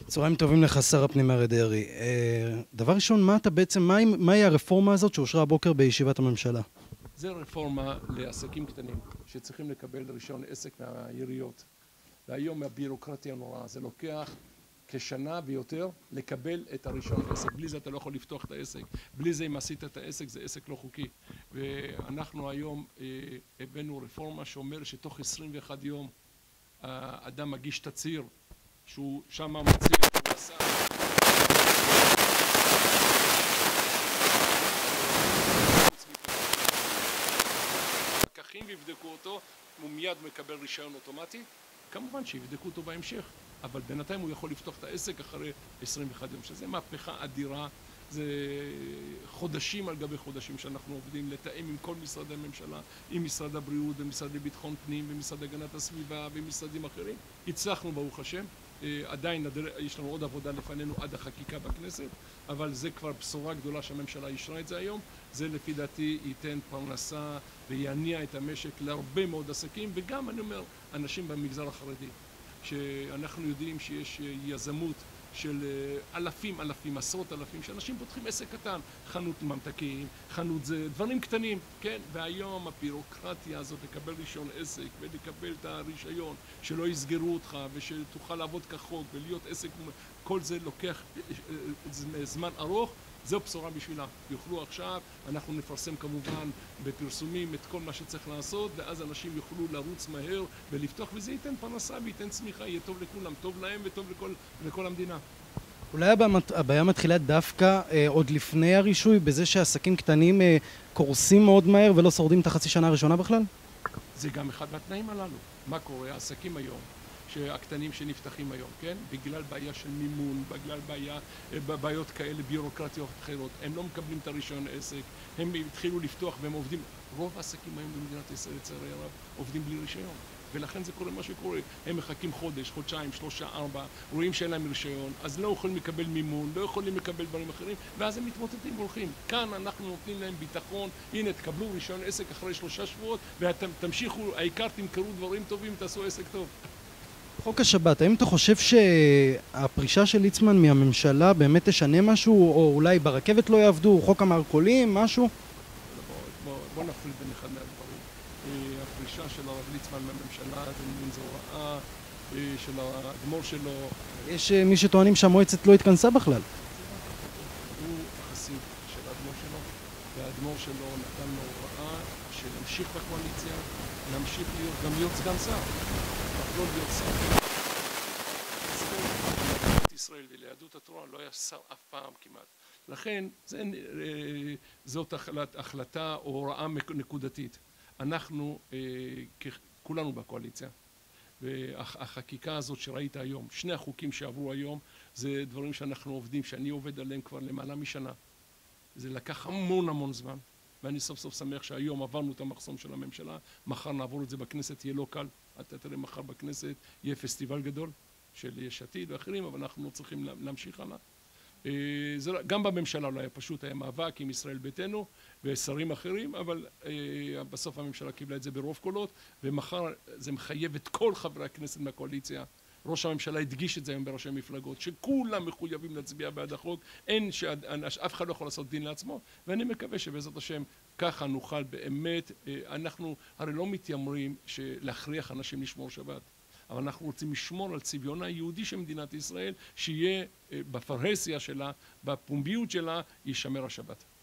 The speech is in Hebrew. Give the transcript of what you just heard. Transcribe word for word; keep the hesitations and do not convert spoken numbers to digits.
צהריים טובים לך, שר הפנים אריה דרעי. דבר ראשון, מה אתה בעצם, מהי, מהי הרפורמה הזאת שאושרה הבוקר בישיבת הממשלה? זה רפורמה לעסקים קטנים שצריכים לקבל רישיון עסק מהעיריות. והיום הבירוקרטיה נוראה, זה לוקח כשנה ויותר לקבל את הרישיון עסק. בלי זה אתה לא יכול לפתוח את העסק. בלי זה אם עשית את העסק זה עסק לא חוקי. ואנחנו היום אה, הבאנו רפורמה שאומר שתוך עשרים ואחד יום האדם מגיש תצהיר שהוא שם מצהיר שהוא עשה פקחים ויבדקו אותו, הוא מיד מקבל רישיון אוטומטי. כמובן שיבדקו אותו בהמשך, אבל בינתיים הוא יכול לפתוח את העסק אחרי עשרים ואחד יום, שזה מהפכה אדירה. זה חודשים על גבי חודשים שאנחנו עובדים לתאם עם כל משרדי הממשלה, עם משרד הבריאות ומשרד לביטחון פנים ומשרד הגנת הסביבה ומשרדים אחרים. הצלחנו ברוך השם. עדיין יש לנו עוד עבודה לפנינו עד החקיקה בכנסת, אבל זה כבר בשורה גדולה שהממשלה אישרה את זה היום. זה לפי דעתי ייתן פרנסה ויניע את המשק להרבה מאוד עסקים, וגם אני אומר אנשים במגזר החרדי, שאנחנו יודעים שיש יזמות של אלפים אלפים עשרות אלפים שאנשים פותחים עסק קטן, חנות ממתקים, חנות זה דברים קטנים, כן? והיום הבירוקרטיה הזאת לקבל רישיון עסק ולקבל את הרישיון שלא יסגרו אותך ושתוכל לעבוד כחוק ולהיות עסק, כל זה לוקח זמן ארוך. זו בשורה בשבילה. יוכלו עכשיו, אנחנו נפרסם כמובן בפרסומים את כל מה שצריך לעשות, ואז אנשים יוכלו לרוץ מהר ולפתוח, וזה ייתן פרנסה וייתן צמיחה, יהיה טוב לכולם, טוב להם וטוב לכל, לכל המדינה. אולי הבעיה מתחילה דווקא אה, עוד לפני הרישוי, בזה שעסקים קטנים אה, קורסים מאוד מהר ולא שורדים את החצי שנה הראשונה בכלל? זה גם אחד מהתנאים הללו. מה קורה? העסקים היום, שהקטנים שנפתחים היום, כן? בגלל בעיה של מימון, בגלל בעיה, בעיות כאלה ביורוקרטיות אחרות, הם לא מקבלים את הרישיון עסק, הם התחילו לפתוח והם עובדים, רוב העסקים היום במדינת ישראל לצערי הרב עובדים בלי רישיון, ולכן זה קורה מה שקורה, הם מחכים חודש, חודשיים, שלושה, ארבע, רואים שאין להם רישיון, אז לא יכולים לקבל מימון, לא יכולים לקבל דברים אחרים, ואז הם מתמוטטים והולכים. כאן אנחנו נותנים להם ביטחון, הנה תקבלו רישיון עסק אחרי שלושה שבועות, ותמשיכו, העיקר תמכרו דברים טובים, תעשו עסק טוב. חוק השבת, האם אתה חושב שהפרישה של ליצמן מהממשלה באמת תשנה משהו, או אולי ברכבת לא יעבדו, חוק המרכולים, משהו? בוא, בוא, בוא נפריד בין אחד מהדברים. הפרישה של הרב ליצמן מהממשלה זה מין זו הוראה של האדמו"ר שלו. יש מי שטוענים שהמועצת לא התכנסה בכלל. הוא החסיד של האדמו"ר שלו, והאדמו"ר שלו נתן לו הוראה שנמשיך בקואליציה, נמשיך להיות, גם להיות סגן שר. לא להיות שר. ישראל וליהדות התורה לא היה שר אף פעם כמעט. לכן זה, זאת החלטה או הוראה נקודתית. אנחנו כולנו בקואליציה, והחקיקה הזאת שראית היום, שני החוקים שעברו היום, זה דברים שאנחנו עובדים, שאני עובד עליהם כבר למעלה משנה. זה לקח המון המון זמן, ואני סוף סוף שמח שהיום עברנו את המחסום של הממשלה, מחר נעבור את זה בכנסת, יהיה לא קל. אתה תראה מחר בכנסת יהיה פסטיבל גדול של יש עתיד ואחרים, אבל אנחנו צריכים להמשיך הלאה. זה גם בממשלה לא היה פשוט, היה מאבק עם ישראל ביתנו ושרים אחרים, אבל בסוף הממשלה קיבלה את זה ברוב קולות, ומחר זה מחייב את כל חברי הכנסת מהקואליציה. ראש הממשלה הדגיש את זה היום בראשי מפלגות, שכולם מחויבים להצביע בעד החוק, אין שאף אחד לא יכול לעשות דין לעצמו, ואני מקווה שבעזרת השם ככה נוכל באמת, אנחנו הרי לא מתיימרים להכריח אנשים לשמור שבת, אבל אנחנו רוצים לשמור על צביונה היהודי של מדינת ישראל, שיהיה בפרהסיה שלה, בפומביות שלה, יישמר השבת.